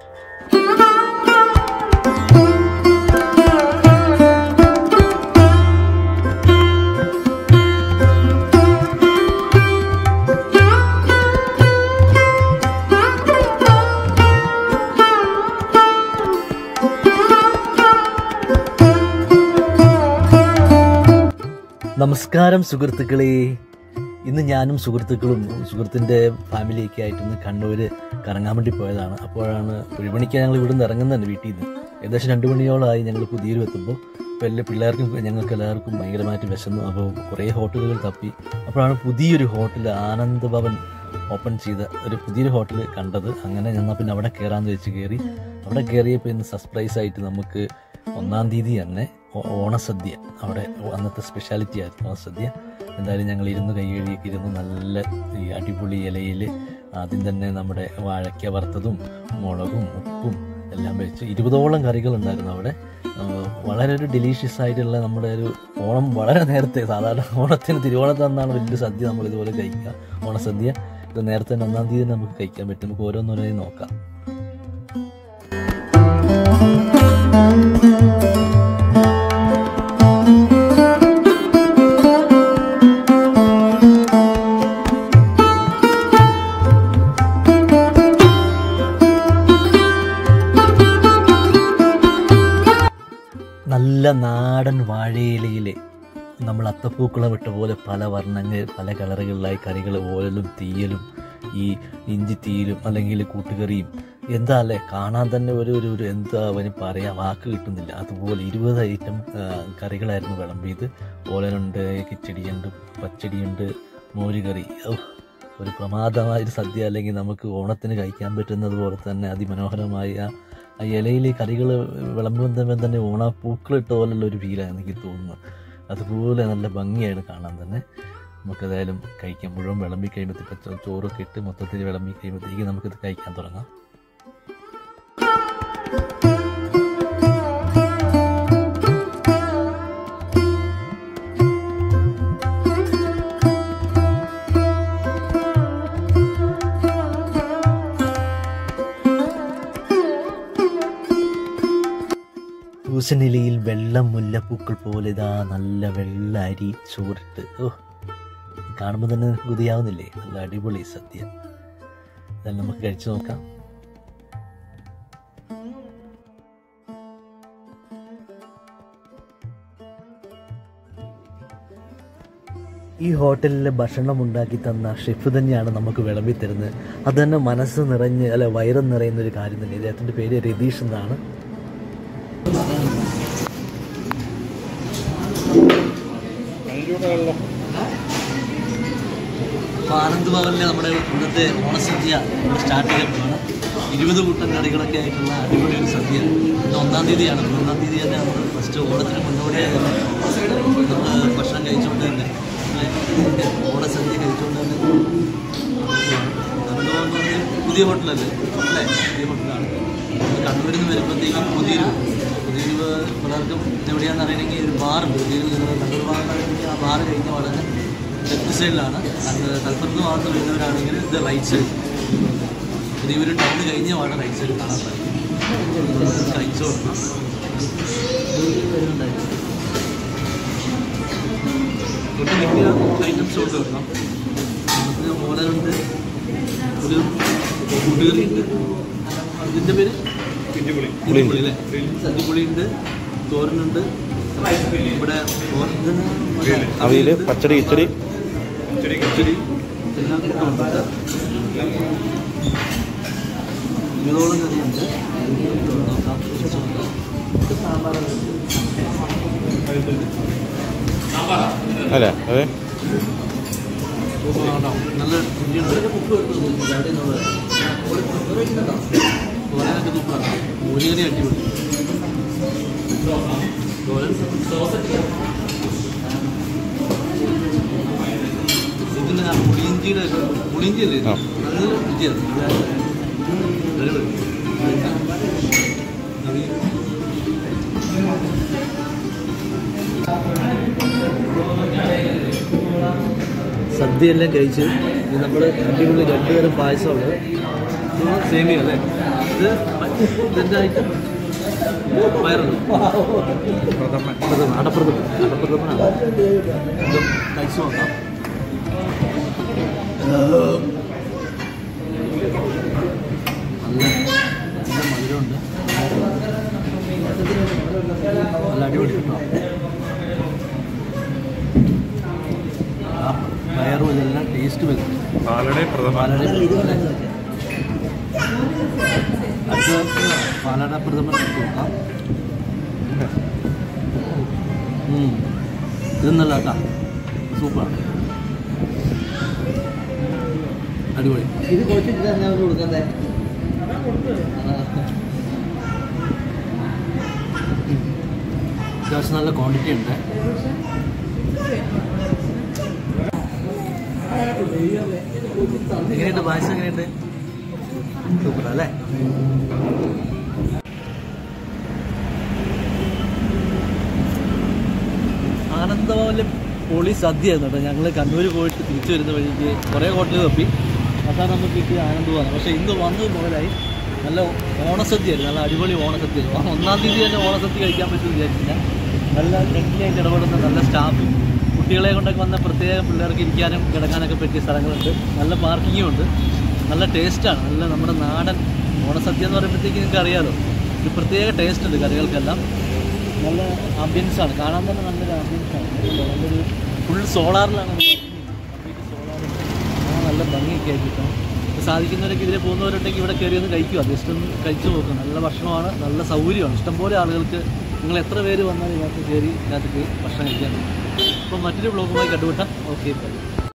നമസ്കാരം സുഹൃത്തുക്കളെ. ഇന്ന് ഞാനും സുഹൃത്തിൻ്റെ ഫാമിലിയൊക്കെ ആയിട്ടൊന്ന് കണ്ണൂര് കറങ്ങാൻ വേണ്ടി പോയതാണ്. അപ്പോഴാണ് ഒരു മണിക്ക് ഞങ്ങൾ ഇവിടുന്ന് ഇറങ്ങുന്നുണ്ട് വീട്ടിൽ നിന്ന്. ഏകദേശം 2 മണിയോളമായി ഞങ്ങൾ പുതിയൊരു എത്തുമ്പോൾ. ഇപ്പോൾ എല്ലാ പിള്ളേർക്കും ഞങ്ങൾക്ക് എല്ലാവർക്കും ഭയങ്കരമായിട്ട് വിശന്നു. അപ്പോൾ കുറേ ഹോട്ടലുകൾ തപ്പി. അപ്പോഴാണ് പുതിയൊരു ഹോട്ടൽ ആനന്ദ് ഭവൻ ഓപ്പൺ ചെയ്ത ഒരു പുതിയൊരു ഹോട്ടൽ കണ്ടത്. അങ്ങനെ ഞങ്ങൾ പിന്നെ അവിടെ കയറാമെന്ന് വെച്ച് കയറി. അവിടെ കയറിയപ്പോൾ ഇന്ന് സർപ്രൈസ് ആയിട്ട് നമുക്ക് 1-ാം തീയതി തന്നെ ഓണസദ്യ, അവിടെ അന്നത്തെ സ്പെഷ്യാലിറ്റി ആയിരുന്നു ഓണസദ്യ. എന്തായാലും ഞങ്ങൾ കൈ കഴുകിയൊക്കെ ഇരുന്ന് നല്ല ഈ അടിപൊളി ഇലയിൽ ആദ്യം തന്നെ നമ്മുടെ വാഴയ്ക്ക വറുത്തതും മുളകും ഉപ്പും എല്ലാം വെച്ച് 20ഓളം കറികളുണ്ടായിരുന്നു അവിടെ. വളരെ ഒരു ഡെലീഷ്യസ് ആയിട്ടുള്ള നമ്മുടെ ഒരു ഓണം വളരെ നേരത്തെ, സാധാരണ ഓണത്തിന് തിരുവോണത്തന്നാണ് വലിയ സദ്യ നമ്മൾ ഇതുപോലെ കഴിക്കുക, ഓണസദ്യ. ഇത് നേരത്തെ തന്നെ 1-ാം തീയതി നമുക്ക് കഴിക്കാൻ പറ്റും. നമുക്ക് ഓരോന്നോരോന്നും നോക്കാം. നല്ല നാടൻ വാഴയിലയിൽ നമ്മൾ അത്തപ്പൂക്കളം ഇട്ട പോലെ പല വർണ്ണങ്ങൾ, പല കളറുകളിലായി കറികൾ, ഓലലും തീയലും ഈ ഇഞ്ചി തീയലും അല്ലെങ്കിൽ കൂട്ടുകറിയും. എന്താ അല്ലേ, കാണാൻ തന്നെ ഒരു എന്താ അവന് പറയാൻ വാക്ക് കിട്ടുന്നില്ല. അതുപോലെ 20 ഐറ്റം കറികളായിരുന്നു വിളമ്പിയത്. ഓലനുണ്ട്, കിച്ചടിയുണ്ട്, പച്ചടിയുണ്ട്, മോരുകറി. ഒരു പ്രമാദമായൊരു സദ്യ, അല്ലെങ്കിൽ നമുക്ക് ഓണത്തിന് കഴിക്കാൻ പറ്റുന്നത് പോലെ തന്നെ അതിമനോഹരമായ ആ ഇലയിൽ കറികൾ വിളമ്പുമ്പോൾ തന്നെ ഓണപ്പൂക്കളിട്ട പോലുള്ള ഒരു ഫീലാണ് എനിക്ക് തോന്നുന്നത്. അതുപോലെ നല്ല ഭംഗിയാണ് കാണാൻ തന്നെ. നമുക്കതായാലും കഴിക്കാൻ മുഴുവൻ വിളമ്പി കഴിയുമ്പോഴത്തേക്ക് ചോറൊക്കെ ഇട്ട് മൊത്തത്തിൽ വിളമ്പി കഴിയുമ്പോഴത്തേക്ക് നമുക്കിത് കഴിക്കാൻ തുടങ്ങാം. പൂസനിലയിൽ വെള്ളം മുല്ലപ്പൂക്കൾ പോലെ ഇതാ നല്ല വെള്ള അരി ചോറിട്ട്, കാണുമ്പോൾ തന്നെ കൊതിയാവുന്നില്ലേ? നല്ല അടിപൊളി സദ്യ. ഇതെല്ലാം നമുക്ക് കഴിച്ചു നോക്കാം. ഈ ഹോട്ടലിലെ ഭക്ഷണം ഉണ്ടാക്കി തന്ന ഷെഫ് തന്നെയാണ് നമുക്ക് വിളമ്പി തരുന്നത്. അത് തന്നെ മനസ്സ് നിറഞ്ഞ് വയറും നിറയുന്ന ഒരു കാര്യം തന്നെ. ഇദ്ദേഹത്തിൻ്റെ പേര് രതീഷ് എന്നാണ്. ആനന്ദ് ഭവനിലെ നമ്മുടെ ഇന്നത്തെ ഓണസദ്യ സ്റ്റാർട്ട് ചെയ്തിട്ടാണ്. 20 കൂട്ടം കറികളൊക്കെ ആയിട്ടുള്ള അടിപൊളി ഒരു സദ്യ. ഇന്ന് 1-ാം തീയതിയാണ്. 1-ാം തീയതി തന്നെ നമ്മൾ ഫസ്റ്റ് ഓണത്തിന് മുന്നോടിയായി തന്നെ നമ്മൾ ഭക്ഷണം കഴിച്ചുകൊണ്ട് തന്നെ ഓണസദ്യ കഴിച്ചുകൊണ്ട് തന്നെ ആനന്ദ് ഭവൻ എന്ന് പറഞ്ഞാൽ പുതിയ ഹോട്ടലല്ലേ അല്ലേ? പുതിയ ഹോട്ടലാണ്. കണ്ണൂരിൽ നിന്ന് വരുമ്പോഴത്തേക്കും പുതിയൊരു പലർക്കും എവിടെയാണെന്ന് അറിയണമെങ്കിൽ ഒരു ബാറുണ്ട്. കണ്ണൂർ ഭാഗത്താണെങ്കിൽ ആ ബാറ് കഴിഞ്ഞ വളരെ ലെഫ്റ്റ് സൈഡിലാണ്. തലപ്പുറത്ത് ഭാഗത്ത് വരുന്നവരാണെങ്കിൽ ഇത് റൈറ്റ് സൈഡ്. പുതിയൊരു ടൗൺ കഴിഞ്ഞ വളരെ റൈറ്റ് സൈഡ് കാണാൻ സാധിക്കും. കഴിച്ചോളൂ. ഒട്ടും മിക്ക ഐറ്റംസ് കൊണ്ട് വെക്കണം. നമുക്ക് മോഡലുണ്ട്, ഒരു കൂട്ടുകറിയുണ്ട്, അതിൻ്റെ പേര് ഇഞ്ചിപ്പുളി അല്ലേ? ഇഞ്ചിപ്പുളിയുണ്ട്, തോരനുണ്ട്, ഇവിടെ അവിയൽ, പച്ചടി, കിച്ചടി എല്ലാം കൂട്ടുന്നുണ്ട്. 20ഓളം കറിയുണ്ട്. നോക്കാം. അല്ലേ? അതെ, നല്ല രുചിയുണ്ട്. തോരനൊക്കെ സൂപ്പറാണ്. മോരുകറി അടിപൊളി. ഇതിന് പുളിയിഞ്ചിയല്ലേ? നല്ല രുചിയാണ്. സദ്യയെല്ലാം കഴിച്ച് നമ്മൾ അടിപൊളി 2 തരം പായസമുണ്ട്. സേമിയ അല്ലേ? ഇതിൻ്റെ ഐറ്റം പയറുണ്ട്, അടപ്രഥമനാണ്. ഇത് കഴിച്ചു നോക്കാം. നല്ല മധുരമുണ്ട്, നല്ല അടിപൊളി കേട്ടോ. ആ പയറും ഇതെല്ലാം ടേസ്റ്റ് വരും. പാലട പ്രഥമൻ നോക്കാം. ഇത് നല്ല കേട്ടോ, സൂപ്പറാണ്, അടിപൊളി. ഇത് കൊടുക്കണ്ടേ? അത്യാവശ്യം നല്ല ക്വാണ്ടിറ്റി ഉണ്ട്. എങ്ങനെയുണ്ട് പായസം? എങ്ങനെയുണ്ട്? സൂപ്പർ അല്ലേ? ആനന്ദഭവനിലെ പൊളി സദ്യയായിരുന്നു കേട്ടോ. ഞങ്ങൾ കണ്ണൂർ പോയിട്ട് തിരിച്ചു വരുന്ന വഴിക്ക് കുറേ ഹോട്ടൽ തപ്പി, അതാണ് നമുക്ക് കിട്ടിയ ആനന്ദഭവനാണ്. പക്ഷേ ഇന്ന് വന്നത് മുതലായി നല്ല ഓണസദ്യയായിരുന്നു, നല്ല അടിപൊളി ഓണസദ്യയായിരുന്നു. 1-ാം തീയതി തന്നെ ഓണസദ്യ കഴിക്കാൻ പറ്റുമെന്ന് വിചാരിച്ചില്ല. നല്ല ഫ്രണ്ട്ലിയായിട്ട് ഇടപെടുന്ന നല്ല സ്റ്റാഫും കുട്ടികളെ കൊണ്ടൊക്കെ വന്ന പ്രത്യേകം പിള്ളേർക്ക് ഇരിക്കാനും കിടക്കാനൊക്കെ പറ്റിയ സ്ഥലങ്ങളുണ്ട്, നല്ല പാർക്കിങ്ങും ഉണ്ട്, നല്ല ടേസ്റ്റാണ്. നല്ല നമ്മുടെ നാടൻ ഓണസദ്യ എന്ന് പറയുമ്പോഴത്തേക്ക് നിങ്ങൾക്ക് അറിയാമല്ലോ, ഒരു പ്രത്യേക ടേസ്റ്റ് ഉണ്ട് കറികൾക്കെല്ലാം. നല്ല ആംബിയൻസാണ്, കാണാൻ തന്നെ നല്ലൊരു ആംബിയൻസാണ്. നല്ലൊരു ഫുൾ സോളാറിലാണ്, നല്ല ഭംഗിയൊക്കെ ആക്കിയിട്ടാണ്. സാധിക്കുന്നവരൊക്കെ ഇതിൽ പോകുന്നവരുണ്ടെങ്കിൽ ഇവിടെ കയറി ഒന്ന് കഴിക്കുക, ജസ്റ്റ് ഒന്ന് കഴിച്ചു നോക്കുക. നല്ല ഭക്ഷണമാണ്, നല്ല സൗകര്യമാണ്. ഇഷ്ടംപോലെ ആളുകൾക്ക്, നിങ്ങൾ എത്ര പേര് വന്നാലും ഇതിനകത്ത് കയറി ഇതിനകത്ത് ഭക്ഷണം കഴിക്കാൻ. അപ്പോൾ മറ്റൊരു ബ്ലോഗുമായി കണ്ടുപിട്ടാം. ഓക്കെ.